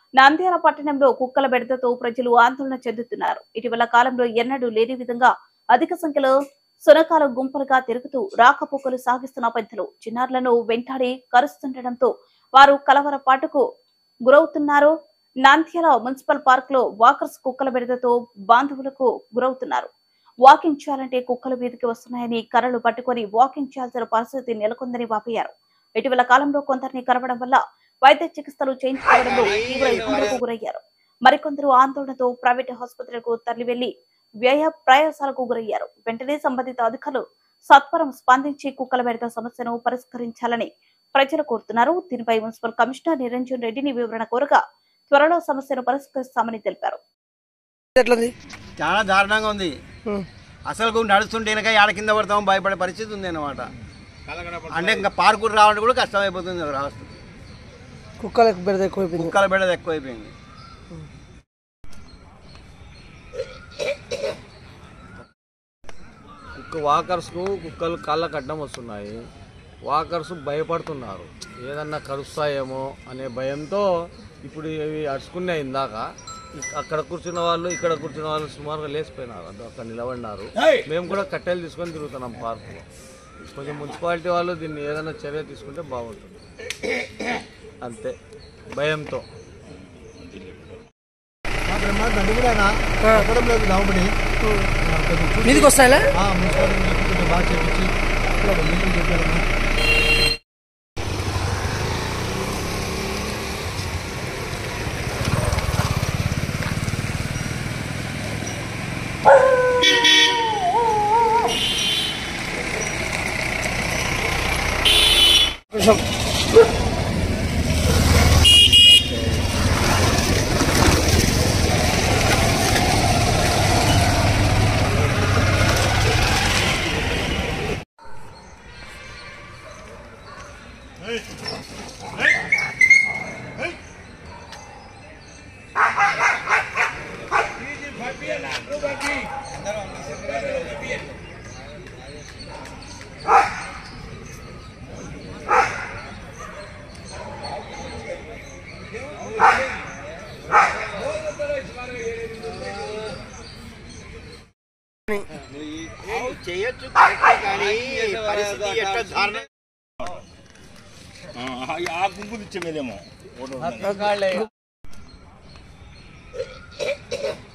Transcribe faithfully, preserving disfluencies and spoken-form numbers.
నంద్యాల పట్టణంలో కుక్కల బెడదతో ప్రజలు ఆందోళన చెందుతున్నారు. ఇటీవల కాలంలో ఎన్నడూ లేని విధంగా అధిక సంఖ్యలో సునకాల గుంపులుగా తిరుగుతూ రాకపోకలు సాగిస్తున్న పెద్దలు చిన్నారులను వెంటాడి కరుస్తుండటంతో వారు కలవరపాటుకు గురవుతున్నారు. నంద్యాల మున్సిపల్ పార్క్ లో వాకర్స్ కుక్కల బెడదతో బాంధవులకు గురవుతున్నారు. వాకింగ్ చేయాలంటే కుక్కల మీదకి వస్తున్నాయని కర్రలు పట్టుకుని వాకింగ్ చేయాల్సిన పరిస్థితి నెలకొందని వాపోయారు. ఇటీవల కాలంలో కొందరిని కరవడం వల్ల వైద్య చికిత్సలు చేయించుకోవడంలో తీవ్ర ఇబ్బందులకు గురయ్యారు. మరికొందరు ఆందోళనతో ప్రైవేట్ ఆసుపత్రులకు తరలి వెళ్లి వ్యయ ప్రయాసాలకు గురయ్యారు. వెంటనే సంబంధిత అధికారులు సత్వరం స్పందించి కుక్కల బెడద సమస్యను పరిష్కరించాలని ప్రజలు కోరుతున్నారు. దీనిపై మున్సిపల్ కమిషనర్ నిరంజన్ రెడ్డిని వివరణ కోరగా త్వరలో సమస్యను పరిష్కరిస్తామని తెలిపారు. చాలా దారుణంగా ఉంది. అసలు నడుస్తుంటే ఆడ కింద పడతాం భయపడే పరిస్థితి ఉంది అన్నమాట. అంటే ఇంకా పార్కు రావడం కూడా కష్టమైపోతుంది. రాష్ట్రం కుక్కల బెడద ఎక్కువైపోయింది కుక్కల బెడద ఎక్కువైపోయింది కుక్క వాకర్స్కు కుక్కలు కాళ్ళకు అడ్డం వస్తున్నాయి. వాకర్స్ భయపడుతున్నారు, ఏదన్నా కరుస్తాయేమో అనే భయంతో ఇప్పుడు ఇవి అడుచుకున్నాయి. ఇందాక అక్కడ కూర్చున్న వాళ్ళు ఇక్కడ కూర్చున్న వాళ్ళు సుమారుగా లేచిపోయినారు, అక్కడ నిలబడినారు. మేము కూడా కట్టెలు తీసుకొని తిరుగుతున్నాం పార్కులో. కొంచెం మున్సిపాలిటీ వాళ్ళు దీన్ని ఏదైనా చర్య తీసుకుంటే బాగుంటుంది, అంతే భయంతో. మీదికి వస్తాయా బాగా చేపించి చేయొచ్చు కానీ పరిస్థితి ఎట్లా దారుణం. ఆ గుంపు ఇచ్చేమేదేమో